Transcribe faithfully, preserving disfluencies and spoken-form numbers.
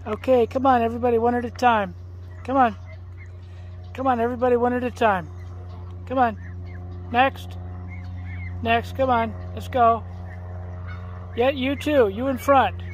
Okay, come on, everybody, one at a time. Come on. Come on, everybody, one at a time. Come on. Next. Next, come on. Let's go. Yeah, you too. You in front.